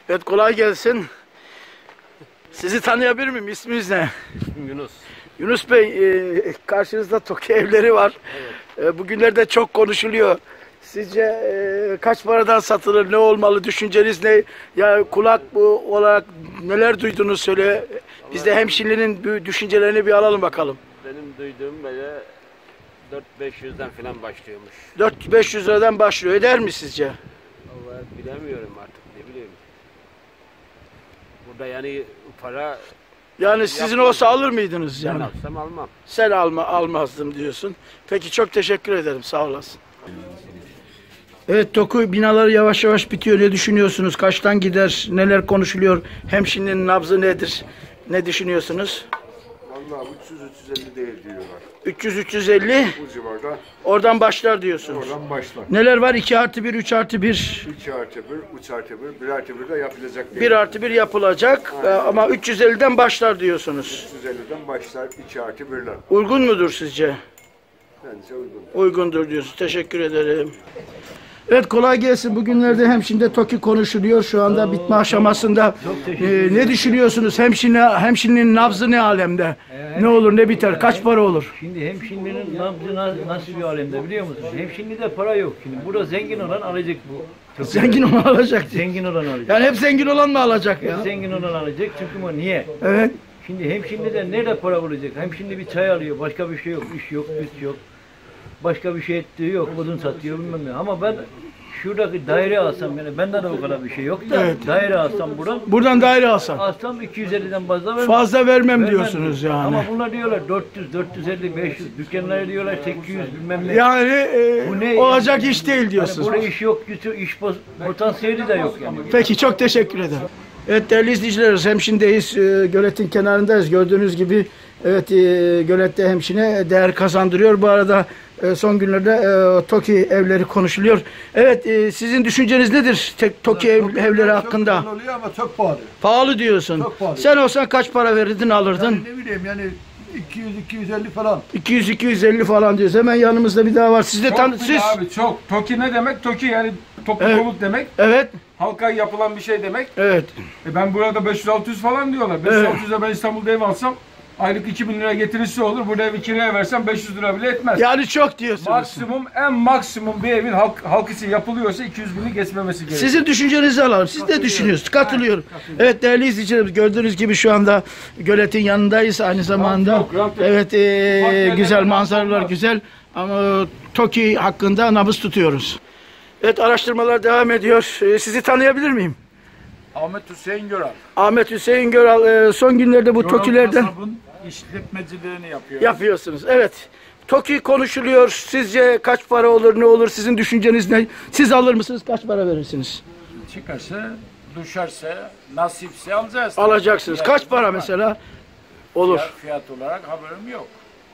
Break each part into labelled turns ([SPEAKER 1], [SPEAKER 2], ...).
[SPEAKER 1] Evet, kolay gelsin. Sizi tanıyabilir miyim? İsminiz ne?
[SPEAKER 2] Yunus.
[SPEAKER 1] Yunus Bey, karşınızda TOKİ evleri var.
[SPEAKER 2] Evet.
[SPEAKER 1] Bugünlerde çok konuşuluyor. Sizce kaç paradan satılır, ne olmalı, düşünceniz ne? Ya kulak olarak neler duydunuz söyle. Biz de hemşirinin düşüncelerini bir alalım bakalım.
[SPEAKER 2] Benim duyduğum böyle 4-500'den falan başlıyormuş.
[SPEAKER 1] 400-500 liradan başlıyor. Eder mi sizce?
[SPEAKER 2] Vallahi bilemiyorum artık, ne bileyim. Burada yani para...
[SPEAKER 1] Yani sizin olsa alır mıydınız yani?
[SPEAKER 2] Ben alsam almam.
[SPEAKER 1] Sen almazdım diyorsun. Peki, çok teşekkür ederim. Sağ olasın. Evet, TOKİ binaları yavaş yavaş bitiyor. Ne düşünüyorsunuz? Kaçtan gider? Neler konuşuluyor? Hemşirenin nabzı nedir? Ne düşünüyorsunuz?
[SPEAKER 3] Vallahi 300-350 değil diyorlar.
[SPEAKER 1] 300-350
[SPEAKER 3] Bu civarda.
[SPEAKER 1] oradan başlar diyorsunuz.
[SPEAKER 3] Oradan başlar.
[SPEAKER 1] Neler var? 2+1, 3+1.
[SPEAKER 3] 2+1, 3+1, 1+1 de yapılacak değil.
[SPEAKER 1] 1+1 yapılacak ama 350'den başlar diyorsunuz.
[SPEAKER 3] 350'den başlar 2+1'ler.
[SPEAKER 1] Uygun mudur sizce?
[SPEAKER 3] Bence uygun.
[SPEAKER 1] Uygundur diyorsun. Teşekkür ederim. Evet, kolay gelsin. Bugünlerde hemşinde TOKİ konuşuluyor. Şu anda bitme aşamasında. Ne düşünüyorsunuz? Hemşinin nabzı ne alemde? Ne olur ne biter? Kaç para olur?
[SPEAKER 4] Şimdi hemşinlerin nabzı nasıl bir alemde biliyor musun? Hemşinlide para yok. Şimdi burada zengin olan alacak bu.
[SPEAKER 1] Zengin olan alacak.
[SPEAKER 4] Zengin olan alacak.
[SPEAKER 1] Yani hep zengin olan mı alacak ya?
[SPEAKER 4] Hep zengin olan alacak çünkü o niye?
[SPEAKER 1] Evet.
[SPEAKER 4] Şimdi hemşinlide nerede para bulacak? Hemşinli bir çay alıyor, başka bir şey yok, iş yok, güç yok. Başka bir şey ettiği yok, odun satıyor bilmem ne. Ama ben şuradaki daire alsam, yani bende de o kadar bir şey yok da
[SPEAKER 1] Evet.
[SPEAKER 4] daire alsam
[SPEAKER 1] Buradan daire alsan.
[SPEAKER 4] alsam 250'den fazla vermem.
[SPEAKER 1] Fazla vermem diyorsunuz yani.
[SPEAKER 4] Ama bunlar diyorlar 400, 450, 500, dükkanları diyorlar 800 bilmem ne.
[SPEAKER 1] Yani
[SPEAKER 4] Bu ne
[SPEAKER 1] olacak
[SPEAKER 4] yani?
[SPEAKER 1] iş değil diyorsunuz.
[SPEAKER 4] Hani burada iş yok, iş potansiyeli de yok yani.
[SPEAKER 1] Peki, çok teşekkür ederim. Evet değerli izleyiciler, Hemşin'deyiz. Gölet'in kenarındayız. Gördüğünüz gibi evet, Gölet'te Hemşin'e değer kazandırıyor. Bu arada son günlerde TOKİ evleri konuşuluyor. Evet, sizin düşünceniz nedir TOKİ evleri hakkında?
[SPEAKER 5] Çok oluyor ama çok pahalı.
[SPEAKER 1] Pahalı diyorsun.
[SPEAKER 5] Çok pahalı.
[SPEAKER 1] Sen olsan kaç para verirdin, alırdın?
[SPEAKER 5] Yani ne bileyim yani 200-250 falan.
[SPEAKER 1] 200-250 falan diyoruz. Hemen yanımızda bir daha var. Siz de siz.
[SPEAKER 6] Abi çok. TOKİ ne demek? TOKİ yani toplu
[SPEAKER 1] Evet.
[SPEAKER 6] konut demek.
[SPEAKER 1] Evet.
[SPEAKER 6] Halka yapılan bir şey demek.
[SPEAKER 1] Evet.
[SPEAKER 6] Ben burada 500-600 falan diyorlar. 500-600'e ben İstanbul'da ev alsam aylık 2000 lira getirisi olur. Burada evi kiraya versem 500 lira bile etmez.
[SPEAKER 1] Yani çok diyorsunuz.
[SPEAKER 6] Maksimum, en maksimum bir evin halk için yapılıyorsa 200 bini geçmemesi gerekiyor.
[SPEAKER 1] Sizin düşüncenizi alalım. Siz ne düşünüyorsunuz? Katılıyorum. Evet değerli izleyicilerimiz, gördüğünüz gibi şu anda Gölet'in yanındayız aynı zamanda. Evet, güzel manzaralar güzel ama TOKİ hakkında nabız tutuyoruz. Evet, araştırmalar devam ediyor. Sizi tanıyabilir miyim?
[SPEAKER 5] Ahmet Hüseyin Göral.
[SPEAKER 1] Ahmet Hüseyin Göral. Son günlerde bu TOKİ'lerden
[SPEAKER 5] Kasabın işletmeciliğini yapıyor.
[SPEAKER 1] yapıyorsunuz. Evet. TOKİ konuşuluyor. Sizce kaç para olur, ne olur? Sizin düşünceniz ne? Siz alır mısınız? Kaç para verirsiniz?
[SPEAKER 5] Çıkarsa, düşerse, nasipse alacağız.
[SPEAKER 1] Alacaksınız. Kaç para mesela? Olur.
[SPEAKER 5] Fiyat olarak haberim yok.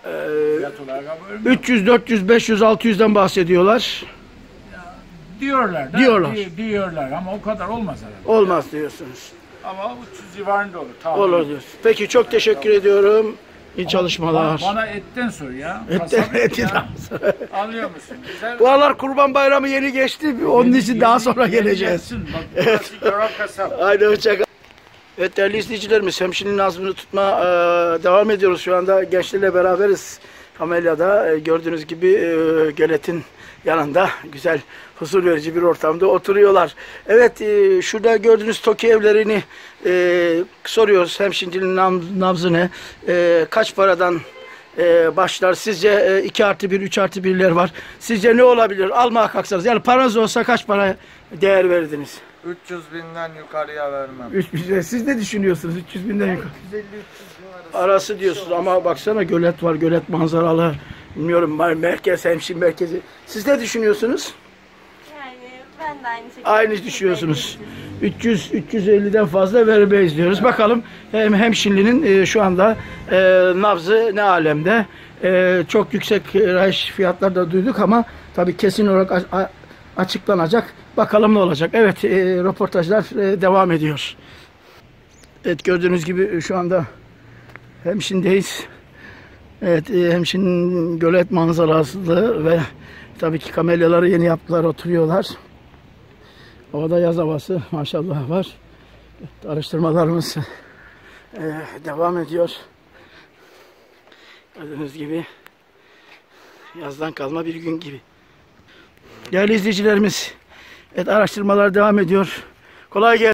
[SPEAKER 5] Fiyat olarak haberim yok.
[SPEAKER 1] 300, 400, 500, 600'den bahsediyorlar.
[SPEAKER 5] Diyorlar da.
[SPEAKER 1] Diyorlar.
[SPEAKER 5] Diyorlar ama o kadar olmaz herhalde.
[SPEAKER 1] Olmaz diyorsunuz.
[SPEAKER 5] Ama 300 civarında olur. Tamam.
[SPEAKER 1] Olur diyorsunuz. Peki, çok teşekkür ediyorum. İyi çalışmalar.
[SPEAKER 5] Bana etten sor ya.
[SPEAKER 1] Etten,
[SPEAKER 5] Kasap
[SPEAKER 1] eti
[SPEAKER 5] ya.
[SPEAKER 1] de-
[SPEAKER 5] Anlıyor musun? Güzel.
[SPEAKER 1] Bu aralar Kurban Bayramı yeni geçti. Onun için daha sonra geleceğiz.
[SPEAKER 5] Gelsin. Bak, burası Göral Kasap.
[SPEAKER 1] Haydi hoşçakal. Evet değerli izleyicilerimiz, hemşinin nazmını tutma devam ediyoruz. Şu anda gençlerle beraberiz. Kamelya'da gördüğünüz gibi Gölet'in yanında güzel, huzur verici bir ortamda oturuyorlar. Evet, şurada gördüğünüz TOKİ evlerini soruyoruz. Hemşincinin nabzı ne? Kaç paradan başlar? Sizce 2+1, 3+1'ler var. Sizce ne olabilir? Almaya kalksanız. Yani paranız olsa kaç para değer verdiniz?
[SPEAKER 7] 300 binden yukarıya vermem.
[SPEAKER 1] 300. Siz ne düşünüyorsunuz? 300 binden yukarı. Arası diyorsunuz ama baksana, gölet var, gölet manzaralı. Bilmiyorum, merkez, Hemşin merkezi. Siz ne düşünüyorsunuz?
[SPEAKER 8] Yani ben de aynı şekilde.
[SPEAKER 1] Aynı düşünüyorsunuz. 300-350'den fazla vermeyiz diyoruz. Bakalım Hemşinli'nin şu anda nabzı ne alemde? Çok yüksek rahiç fiyatlar da duyduk ama tabii kesin olarak açıklanacak. Bakalım ne olacak. Evet, röportajlar devam ediyor. Evet, gördüğünüz gibi şu anda Hemşin'deyiz. Evet, Hemşin'in gölet manzarası ve tabii ki kamelyaları yeni yaptılar, oturuyorlar. Havada yaz havası maşallah var. Evet, araştırmalarımız devam ediyor. Gördüğünüz gibi yazdan kalma bir gün gibi. Değerli izleyicilerimiz, evet, araştırmalar devam ediyor. Kolay gelsin.